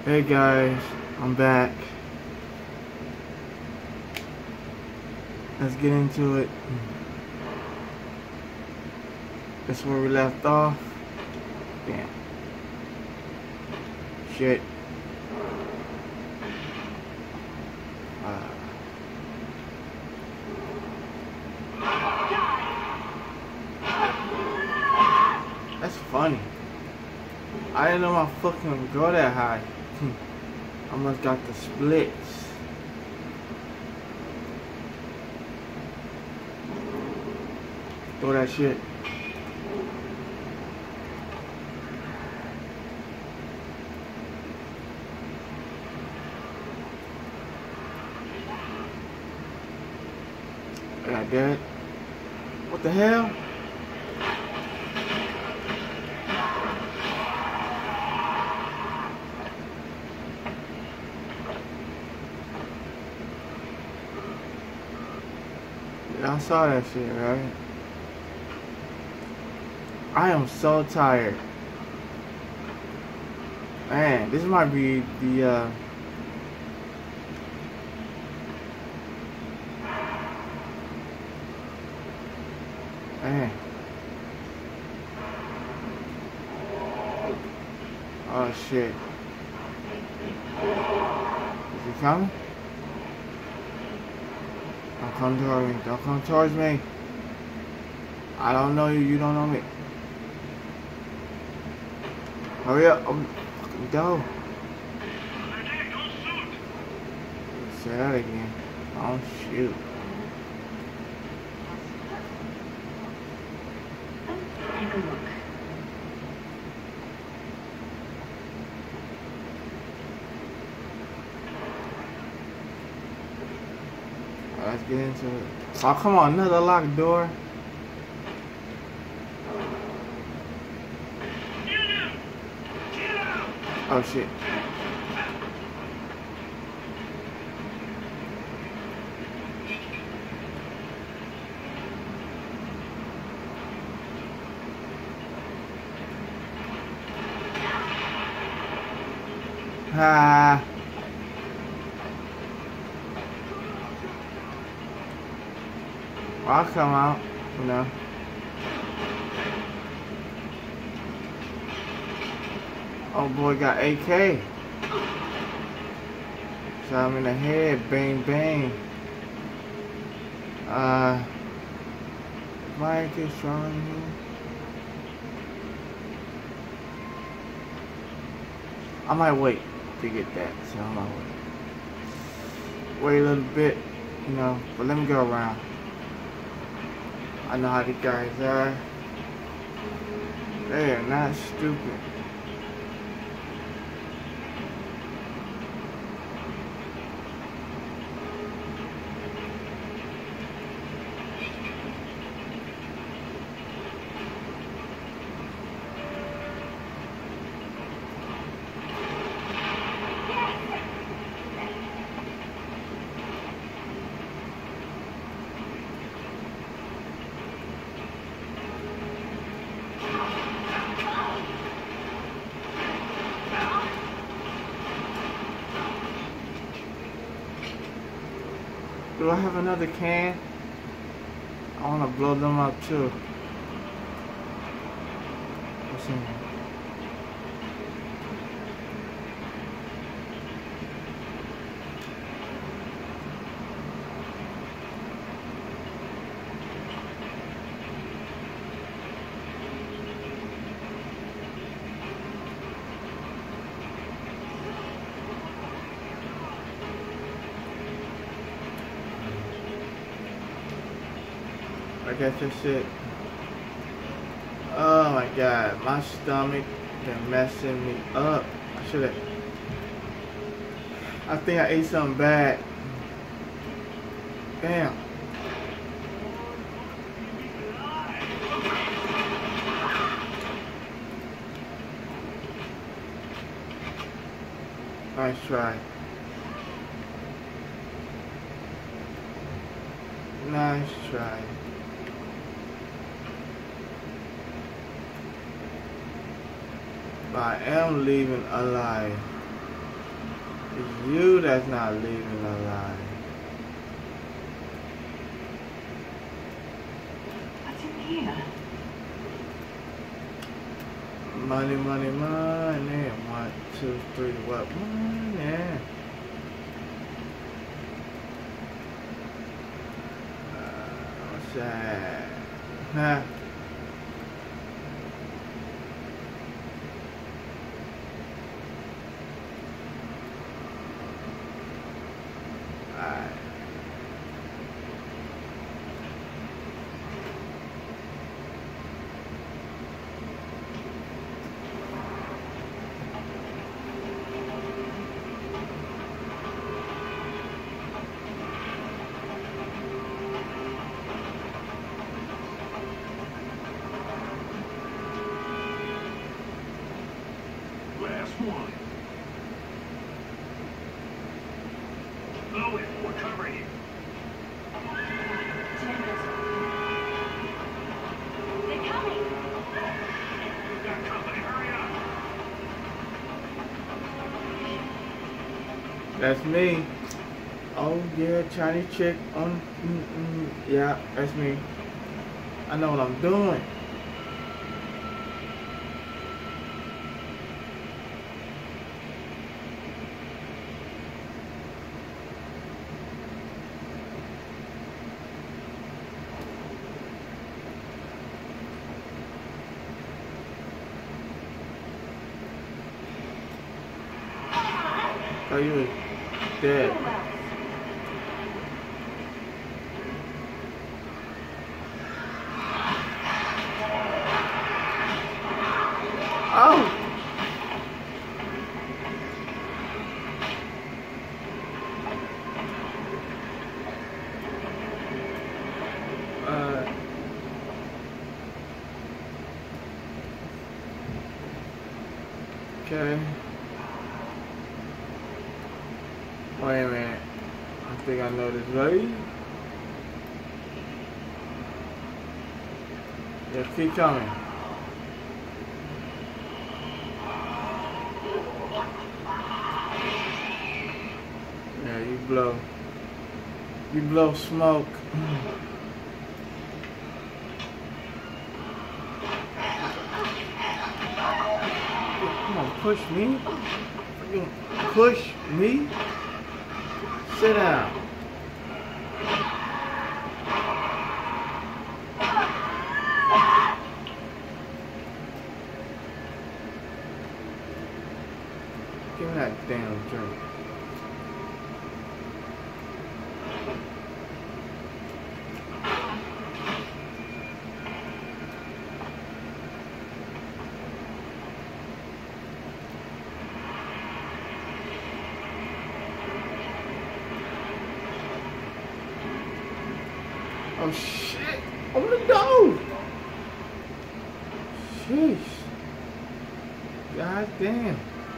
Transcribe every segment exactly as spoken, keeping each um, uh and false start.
Hey guys, I'm back. Let's get into it. That's where we left off. Damn. Shit. Uh. That's funny. I didn't know my fucking would go that high. I must got the splits. Throw that shit. God damn it. What the hell? I saw that shit, right? I am so tired. Man, this might be the, uh... Man. Oh, shit. Is he coming? Don't come towards me. Don't come towards me. I don't know you. You don't know me. Hurry up. Oh, fucking go. Say that again. Don't shoot. Take a look. Let's get into it. Oh, come on. Another locked door. Oh, shit. Ah. I'll come out, you know. Oh boy, got A K. Shot him in the head, bang bang. Uh, why ain't this strong in here? I might wait to get that, so I might wait. Wait a little bit, you know, but let me go around. I know how the guys are. They are not stupid. Do I have another can? I want to blow them up too. What's in here? I guess that's it. Oh my god, my stomach been messing me up. I should have. I think I ate something bad. Damn. Nice try. Nice try. But I am leaving alive. It's you that's not leaving alive. What's in here? Money, money, money. One, two, three, what? Money. Uh, what's that? Huh? Alright. Last one. Owen, we're covering you. They're coming. We've got company. Hurry up. That's me. Oh yeah, Chinese chick on. Mm, mm, yeah, that's me. I know what I'm doing. Oh, you was dead. Who else? Oh! Uh. Okay. Wait a minute. I think I know this way. Yeah, keep coming. Yeah, you blow. You blow smoke. Come on, push me. You push me. Sit down. Give me that damn drink. Oh shit! Open the door! Sheesh. God damn.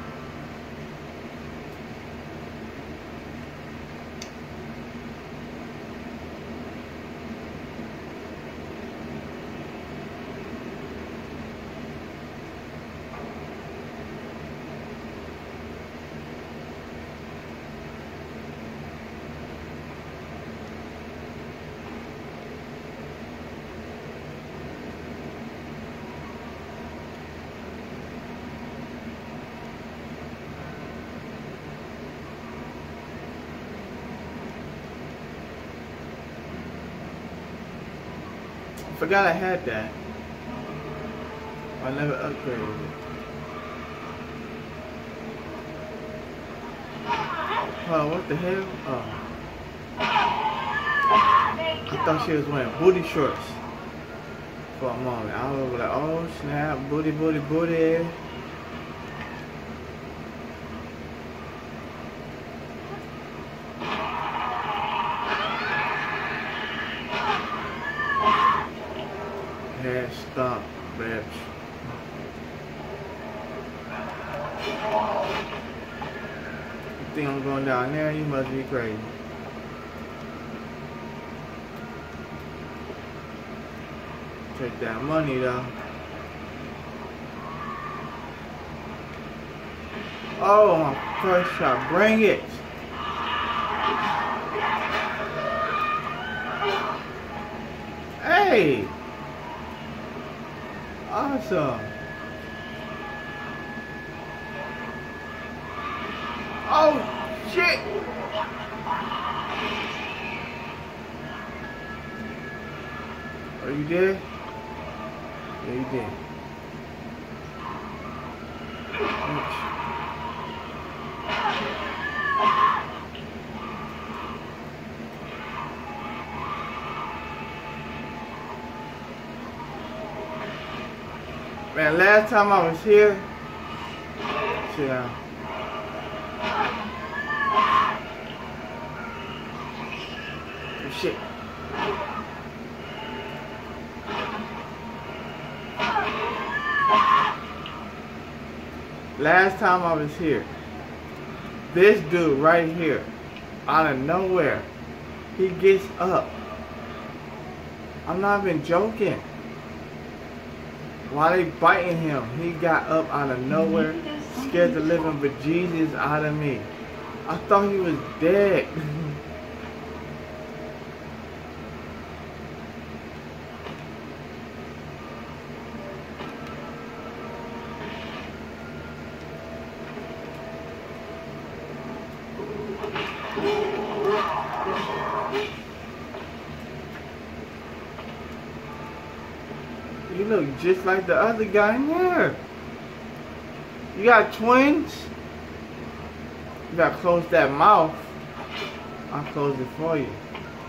Forgot I had that. I never upgraded it. Oh, what the hell? Oh. I thought she was wearing booty shorts for a moment. I was like, oh snap, booty, booty, booty. Head stomp, bitch. You think I'm going down there? You must be crazy. Take that money though. Oh, my first shot. Bring it. Hey. Awesome. Oh, shit. Are you dead? Yeah, you did. Man, last time I was here, sit down. Oh, shit. Last time I was here, this dude right here, out of nowhere, he gets up. I'm not even joking. While they biting him, he got up out of nowhere, scared the living bejesus out of me. I thought he was dead. You look just like the other guy in there. You got twins? You gotta close that mouth. I'll close it for you.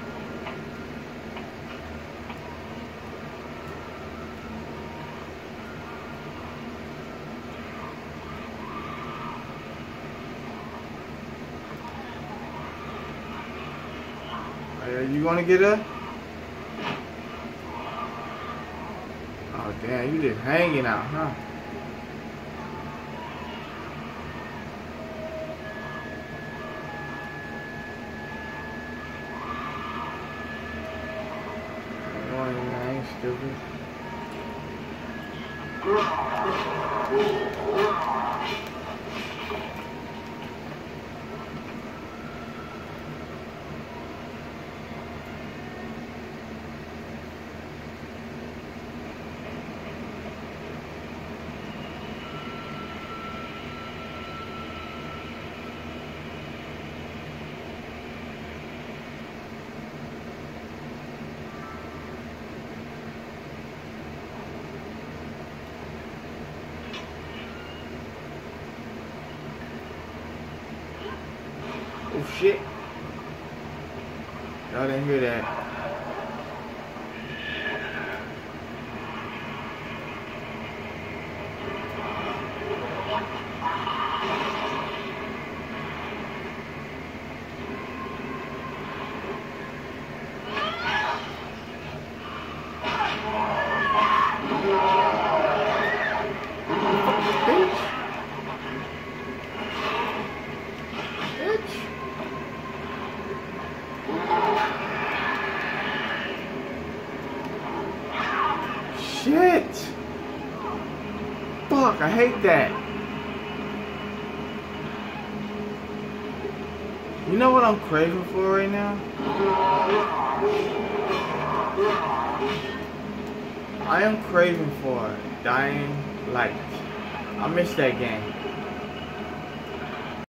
Are you gonna get up? Oh damn, you just hanging out, huh? I ain't stupid. Oh shit. Y'all didn't hear that. Bitch. Bitch. Shit! Fuck, I hate that. You know what I'm craving for right now? I am craving for Dying Light. I miss that game.